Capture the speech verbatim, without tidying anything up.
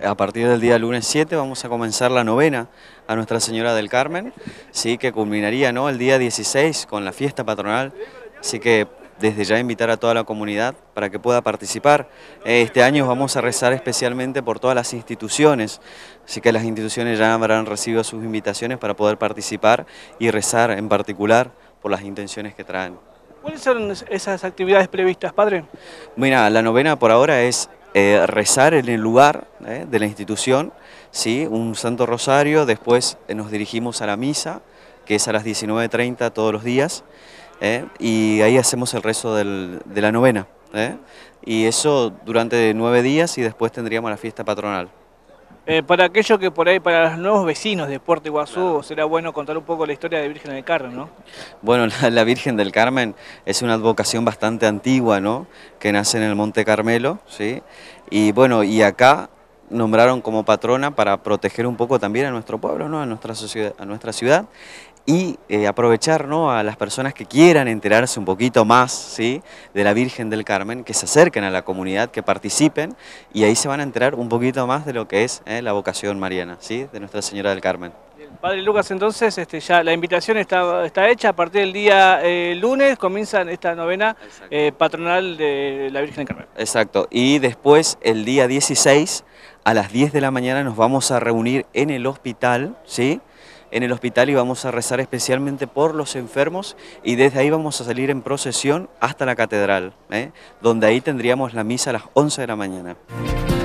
a partir del día lunes siete vamos a comenzar la novena a Nuestra Señora del Carmen, sí, que culminaría, ¿no?, el día dieciséis con la fiesta patronal, así que desde ya invitar a toda la comunidad para que pueda participar. Este año vamos a rezar especialmente por todas las instituciones, así que las instituciones ya habrán recibido sus invitaciones para poder participar y rezar en particular por las intenciones que traen. ¿Cuáles son esas actividades previstas, padre? Mira, la novena por ahora es eh, rezar en el lugar eh, de la institución, ¿sí?, un Santo Rosario, después eh, nos dirigimos a la misa, que es a las diecinueve treinta todos los días, eh, y ahí hacemos el rezo del, de la novena, eh, y eso durante nueve días y después tendríamos la fiesta patronal. Eh, para aquello que por ahí, para los nuevos vecinos de Puerto Iguazú, será bueno contar un poco la historia de Virgen del Carmen, ¿no? Bueno, la, la Virgen del Carmen es una advocación bastante antigua, ¿no?, que nace en el Monte Carmelo, ¿sí? Y bueno, y acá nombraron como patrona para proteger un poco también a nuestro pueblo, ¿no?, a nuestra sociedad, a nuestra ciudad, y eh, aprovechar, ¿no?, a las personas que quieran enterarse un poquito más, ¿sí?, de la Virgen del Carmen, que se acerquen a la comunidad, que participen, y ahí se van a enterar un poquito más de lo que es eh, la vocación mariana, ¿sí?, de Nuestra Señora del Carmen. Padre Lucas, entonces este, ya la invitación está, está hecha. A partir del día eh, lunes comienzan esta novena eh, patronal de la Virgen del Carmen. Exacto, y después el día dieciséis a las diez de la mañana nos vamos a reunir en el hospital, ¿sí?, en el hospital, y vamos a rezar especialmente por los enfermos, y desde ahí vamos a salir en procesión hasta la catedral, ¿eh?, donde ahí tendríamos la misa a las once de la mañana.